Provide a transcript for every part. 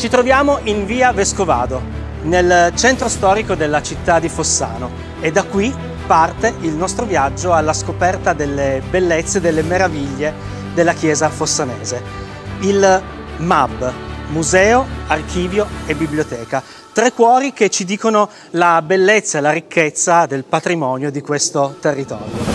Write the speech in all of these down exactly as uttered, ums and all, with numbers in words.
Ci troviamo in via Vescovado, nel centro storico della città di Fossano, e da qui parte il nostro viaggio alla scoperta delle bellezze, delle meraviglie della chiesa fossanese. Il M A B, Museo, Archivio e Biblioteca. Tre cuori che ci dicono la bellezza e la ricchezza del patrimonio di questo territorio.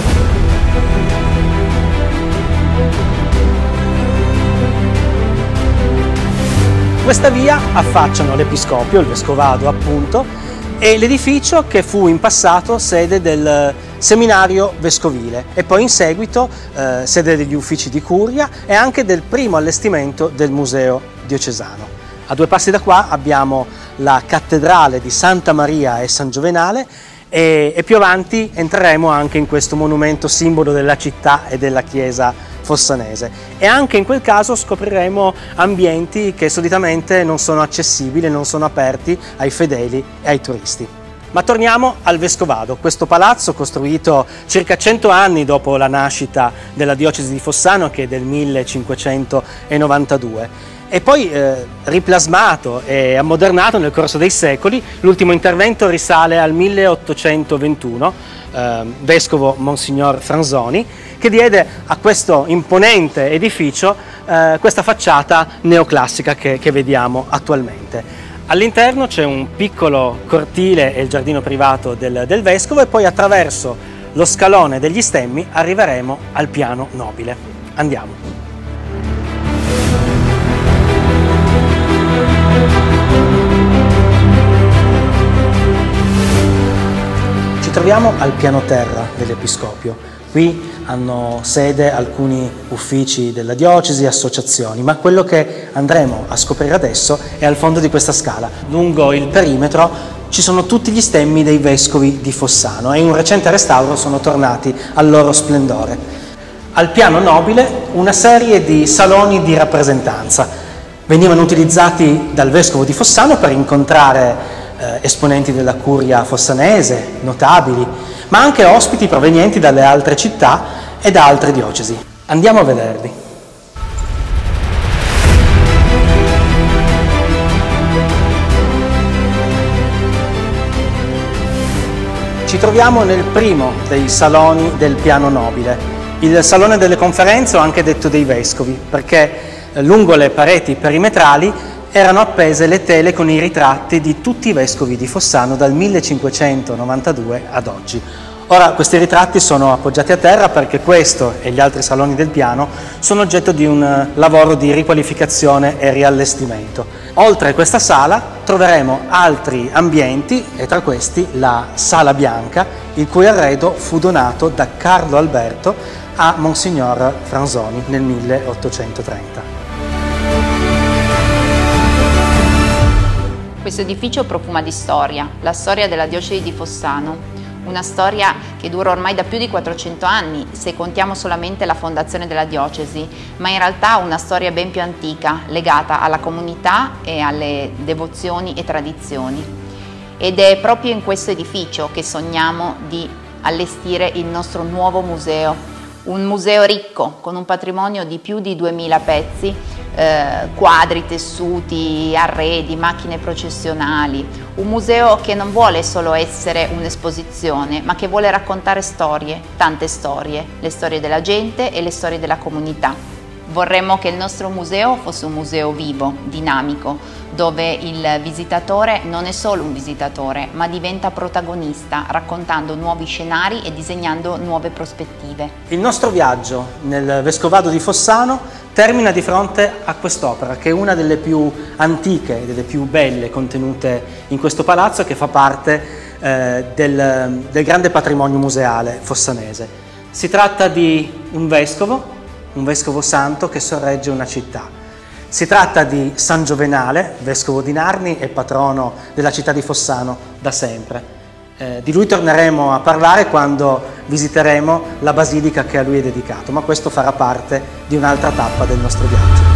Questa via affacciano l'Episcopio, il Vescovado appunto, e l'edificio che fu in passato sede del seminario vescovile e poi in seguito eh, sede degli uffici di curia e anche del primo allestimento del museo diocesano. A due passi da qua abbiamo la cattedrale di Santa Maria e San Giovenale e, e più avanti entreremo anche in questo monumento simbolo della città e della chiesa fossanese, e anche in quel caso scopriremo ambienti che solitamente non sono accessibili, non sono aperti ai fedeli e ai turisti. Ma torniamo al Vescovado, questo palazzo costruito circa cento anni dopo la nascita della diocesi di Fossano, che è del millecinquecentonovantadue, e poi eh, riplasmato e ammodernato nel corso dei secoli. L'ultimo intervento risale al milleottocentoventuno, eh, vescovo Monsignor Franzoni, che diede a questo imponente edificio eh, questa facciata neoclassica che, che vediamo attualmente. All'interno c'è un piccolo cortile e il giardino privato del, del vescovo, e poi attraverso lo scalone degli stemmi arriveremo al piano nobile. Andiamo. Ci troviamo al piano terra dell'Episcopio. Qui hanno sede alcuni uffici della diocesi, associazioni, ma quello che andremo a scoprire adesso è al fondo di questa scala. Lungo il perimetro ci sono tutti gli stemmi dei vescovi di Fossano e in un recente restauro sono tornati al loro splendore. Al piano nobile una serie di saloni di rappresentanza. Venivano utilizzati dal vescovo di Fossano per incontrare eh, esponenti della curia fossanese, notabili, ma anche ospiti provenienti dalle altre città e da altre diocesi. Andiamo a vederli. Ci troviamo nel primo dei saloni del piano nobile, il salone delle conferenze, o anche detto dei vescovi, perché lungo le pareti perimetrali erano appese le tele con i ritratti di tutti i vescovi di Fossano dal millecinquecentonovantadue ad oggi. Ora questi ritratti sono appoggiati a terra perché questo e gli altri saloni del piano sono oggetto di un lavoro di riqualificazione e riallestimento. Oltre questa sala troveremo altri ambienti, e tra questi la Sala Bianca, il cui arredo fu donato da Carlo Alberto a Monsignor Franzoni nel milleottocentotrenta. Questo edificio profuma di storia, la storia della diocesi di Fossano, una storia che dura ormai da più di quattrocento anni, se contiamo solamente la fondazione della diocesi, ma in realtà una storia ben più antica, legata alla comunità e alle devozioni e tradizioni. Ed è proprio in questo edificio che sogniamo di allestire il nostro nuovo museo, un museo ricco, con un patrimonio di più di duemila pezzi, Eh, quadri, tessuti, arredi, macchine processionali, un museo che non vuole solo essere un'esposizione, ma che vuole raccontare storie, tante storie, le storie della gente e le storie della comunità. Vorremmo che il nostro museo fosse un museo vivo, dinamico, dove il visitatore non è solo un visitatore, ma diventa protagonista, raccontando nuovi scenari e disegnando nuove prospettive. Il nostro viaggio nel Vescovado di Fossano termina di fronte a quest'opera, che è una delle più antiche e delle più belle contenute in questo palazzo, che fa parte eh, del, del grande patrimonio museale fossanese. Si tratta di un vescovo, un vescovo santo che sorregge una città. Si tratta di San Giovenale, vescovo di Narni e patrono della città di Fossano da sempre. Eh, di lui torneremo a parlare quando visiteremo la basilica che a lui è dedicato, ma questo farà parte di un'altra tappa del nostro viaggio.